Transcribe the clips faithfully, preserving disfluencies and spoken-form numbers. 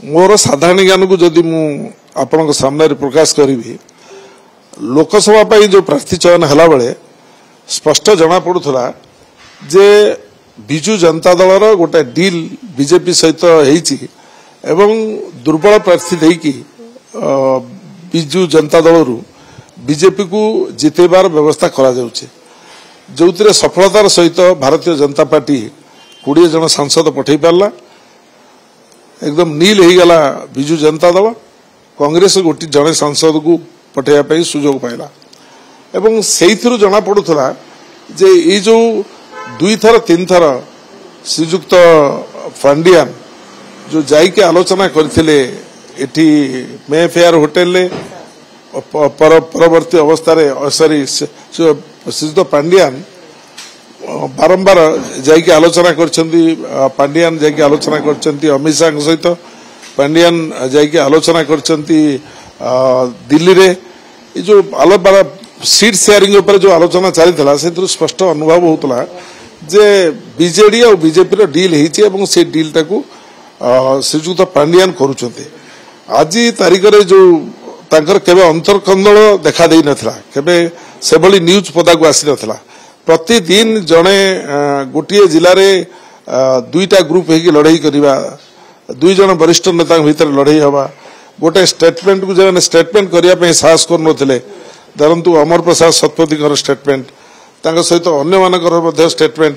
मोर साधारण ज्ञान को जदि मु आपण सामने प्रकाश करी लोकसभा जो प्रार्थी चयन है बेले स्पष्ट जना पड़ूला जे बिजु जनता दलर गोटे डील बीजेपी सहित एवं दुर्बल प्रार्थी देकी बिजु जनता दल बीजेपी को जितेबार व्यवस्था करा जाउछे जो सफलतार सहित भारतीय जनता पार्टी कोड़े जन सांसद पठे पारा एकदम नील हो गला बिजु जनता दल कांग्रेस गोटे जड़े सांसद को पठेया सुजोग पाइला एवं से जना पड़ूला जे ये जो दुई थर तीन थर श्रीजुक्त पांडियान जो जाइके आलोचना करथिले एठी मे फेयर होटेल पर परवर्ती अवस्था सॉरी श्रीजुक्त पांडियान बारंबार जाइके आलोचना करछंती पांडियान जाइके आलोचना करछंती अमित शाह सहित पांडियान जाइके आलोचना करछंती दिल्ली रे जो आलोचना सीट शेयरिंग ऊपर जो आलोचना चली से स्पष्ट अनुभव होता जे बीजेडी और बीजेपी रो डील हेची एवं से डील टाकू श्रीजुक्त पांडियान करूछंती आज तारीख रे जो तांकर केबे अंतरकंदल देखा देई नथला केबे से भली न्यूज पदा को आसी नथला प्रतिदिन जड़े गोटे जिले में दुईटा ग्रुप हो लड़ाई करवा दुई जन वरिष्ठ नेता भितर लड़ाई हवा गोटे स्टेटमेंट को जो स्टेटमेंट करने साहस कर धरतु अमर प्रसाद शतपथी स्टेटमेंट सहित अन्य स्टेटमेंट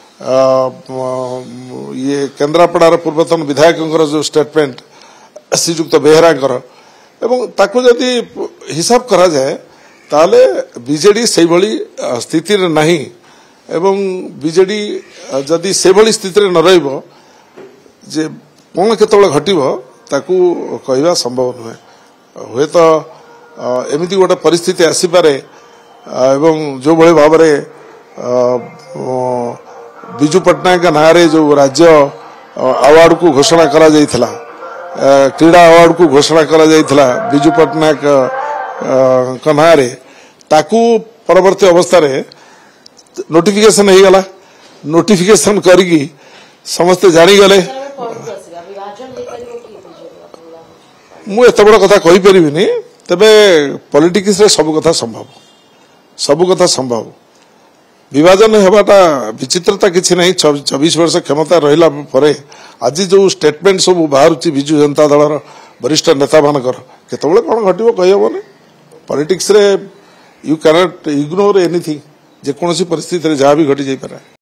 ये केन्द्रापड़ार पूर्वतन विधायक जो स्टेटमेंट श्रीजुक्त बेहरा ताकू जदि हिसाब करा जाए ताले बीजेडी से भली स्थिति रे नहीं एवं बीजेडी जदि से भली स्थिति रे न रहिबो जे कोन केतबेले घटिबो ताकू कहवा संभव नुहे हुए तो एमिति गोटे परिस्थिति आसी पारे एवं जो भली भाव रे बिजू पट्टनायक नारे जो राज्य अवार्ड को घोषणा करा जाइथिला क्रीड़ा अवार्ड को घोषणा करा जाइथिला बिजू पट्टनायक कन्हारे ताकू परवर्ती अवस्था रे नोटिफिकेशन हो गला नोटिफिकेशन करी समस्ते जानी गले मु एत बड़ कथा कहि परिबिनी तबे पॉलिटिक्स रे सब कथा संभव सब कथा संभव विभाजन हेबाटा विचित्रता किछि नहीं चौबीस वर्ष क्षमता रहिला परे आज जो स्टेटमेंट सब बाहर बिजु जनता दलर वरिष्ठ नेता मानकर केतबेले कोन घटिबो कहि हबोनी पॉलिटिक्स रे यू कैनॉट इग्नोर एनीथिंग जेकोसी परिस्थिति जहाँ भी घटी जाई पारे।